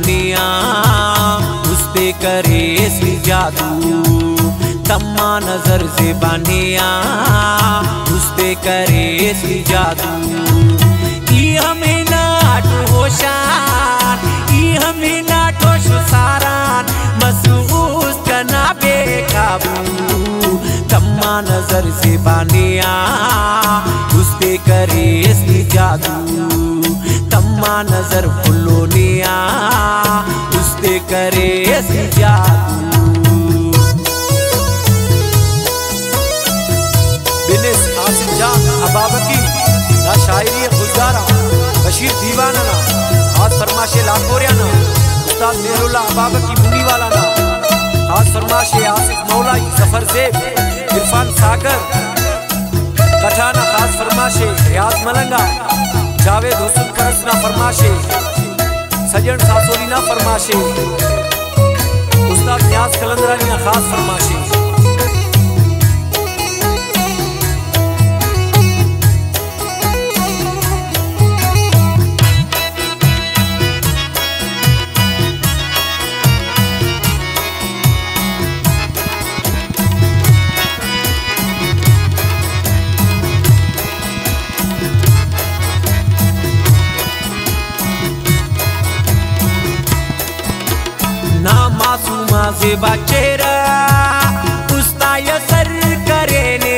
बानिया उस पे करे सी जादू। तम्मा नजर से बानिया उस पे करे सी जादू। ई हमें नाट होशान, ई हमें नाट सारान, मसूस कना बेकाबू। तम्मा नजर से बानिया उस पे करे सी जादू। तम्मा नजर फुलोनिया उस पे करे सी जादू। बिनिस आसिफ जान अबाबकी ना शायरी गुलजारा बशीर दीवाना ना आज फरमाशे लाखोरिया ना उस्ताद मेहरुल्ला अबाबकी मुनी वाला ना आज फरमाशे आसिफ मौलाई जफर ज़ेब इरफान सागर कठाना खास फरमाशे रियाज मलंगा जावेद हुसन परस ना फरमाशे सजन सासोली ना फरमाशे उस्ताद न्याज कलंदरानी ना खास फरमाशे। ना मासूमा ज़ेबा चेहरा उस्ता यसर करेने।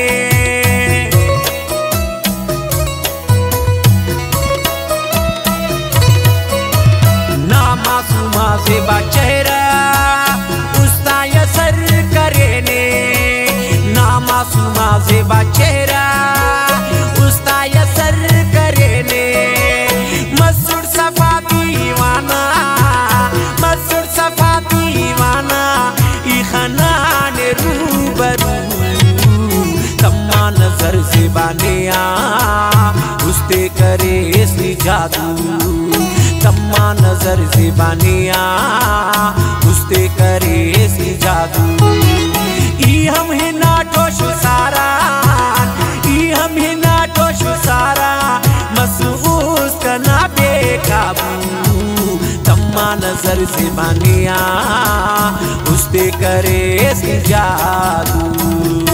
ना मासूमा ज़ेबा चेहरा उस्ता यसर करेने। ना मासूमा ज़ेबा चेहरा उस्ता यसर करेने। मसूर सफा दीवाना, मसूर सफा दीवाना ई खनान रूबरू। तम्मा नजर से बानिया उस पे करे सी जादू। तम्मा नजर से बानिया उस पे करे सी जादू। ई हम है नाटोश सारा, ई हम है नाटोश सारा, मसूस कना बेकाबू। तम्मा नजर से बानिया उस पे करे सी जादू।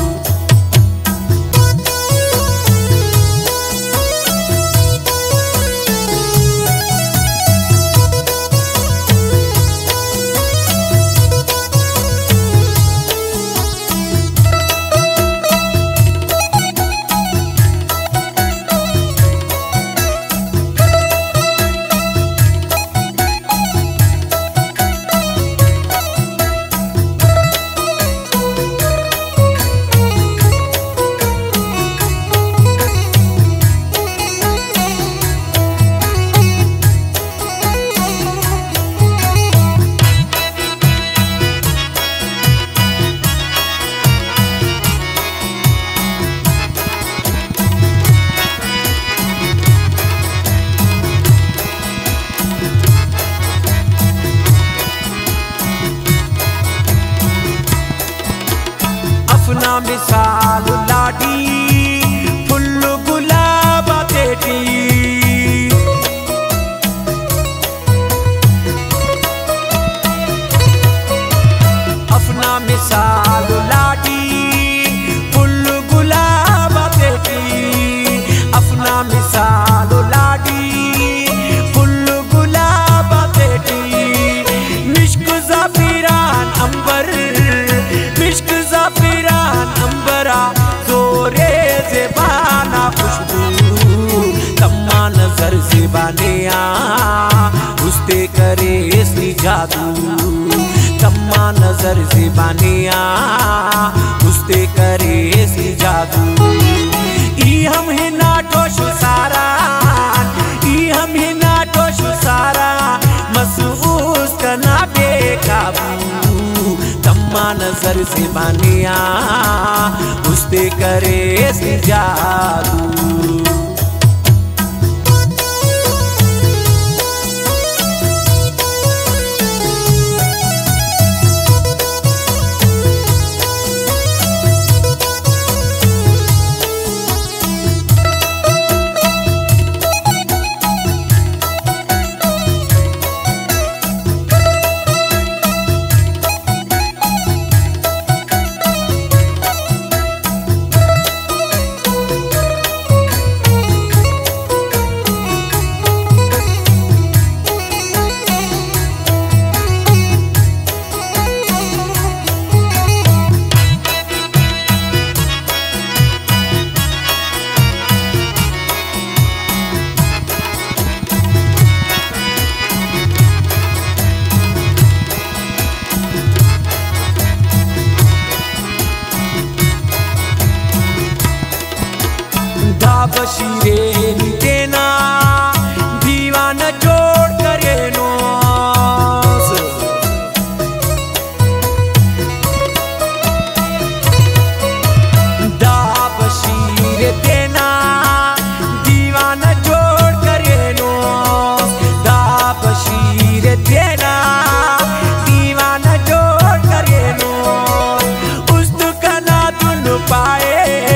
अपना मिसाल लाडी फुल गुलाब तेटी। अपना मिसाल लाडी फुल गुलाब तेटी। अपना मिसाल लाडी फुल गुलाब तेटी। मिश्क ज़फ़ीरान अंबर, मिश्क ज़फ़ीरान अंबरा जोरे ज़ेबाना खुशबू। तम्मा नजर से बानिया उस पे करे सी जादू। तम्मा नजर से बानिया उस पे करे सी जादू। ई हम है नाटोश सारा, ई हम है नाटोश सारा, मसूस कना बेकाबू। तम्मा नजर से बानिया उस पे करे सी जादू। बशीरे देना दीवाना जोड़ करे नोस दा बशीरे देना दीवाना जोड़ करे नोस दा बशीरे देना दीवाना जोड़ करे नोस उस दुकाना तुन पाए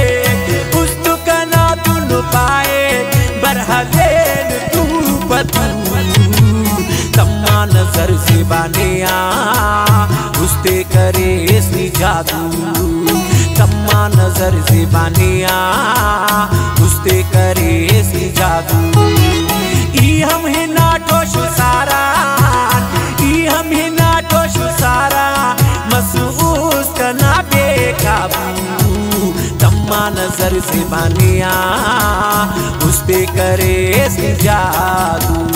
पाए बरहदेन तू बदू तम्मा नजर से बानिया उसते करे इसनी जादू तम्मा नजर से बानिया उसते करे इसनी जादू ई हम ही नाटोश सारा ई हम ही नाटोश सारा महसूस करना बेकाबू तम्मा नजर से बानिया उस पे करे जादू।